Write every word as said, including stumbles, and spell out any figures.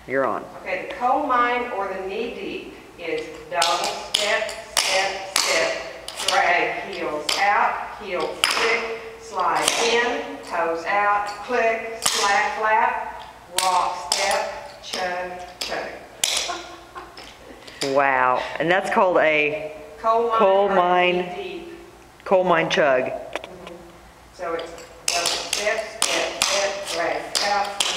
You're on. Okay, the coal mine or the knee deep is double step, step, step, drag heels out, heel click, slide in, toes out, click, slack, flap, rock, step, chug, chug. Wow. And that's called a Coal mine, coal or mine, knee deep. coal mine chug. Mm-hmm. So it's double step, step, step, drag out,